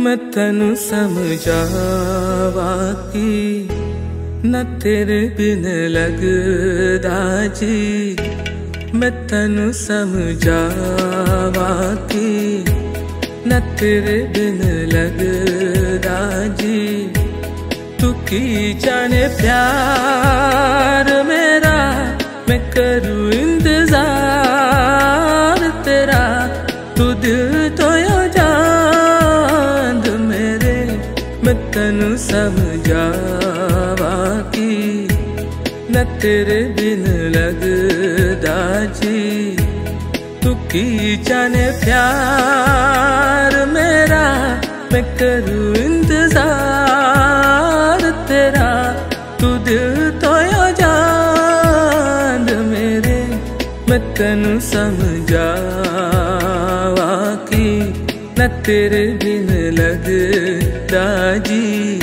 मैं तैनू समझावा कि न तेरे बिन लगदा जी। मैं तैनू समझावा कि न तेरे बिन लगदा जी। तू की जाने प्यार मेरा, मैं करूँ इंतजार तेरा। तू दिल तो यो जान मेरे, मैं तैनू समझावा कि न तेरे बिन लगदा जी। तू की जाने प्यार मेरा, मैं करूँ इंतजार तेरा। तू दिल तो यो जान मेरे, मैं तैनू समझावा कि न तेरे बिन लगदा जी।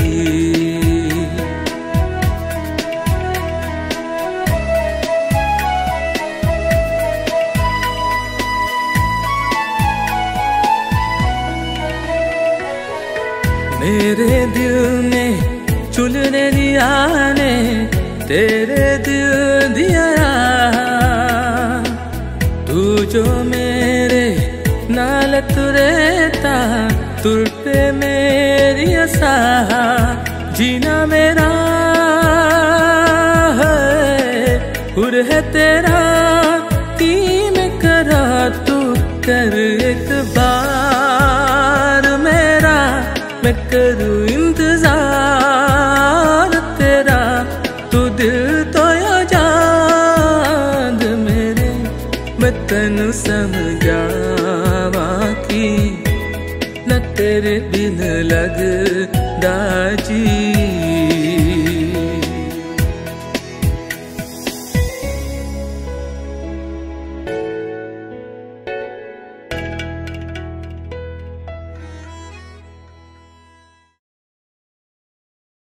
मेरे दिल ने चुलने लिया ने तेरे दिल दिया। तू जो मेरे नाल तुरेता, तुर पे मेरी आशा। जीना मेरा है हुर है तेरा, तीन करा तू कर एक बार मेरा। मैं करूँ इंतजार तेरा। तू दिल तो यो जान मेरे, मैं तैनू समझावा कि न तेरे बिन लगदा जी।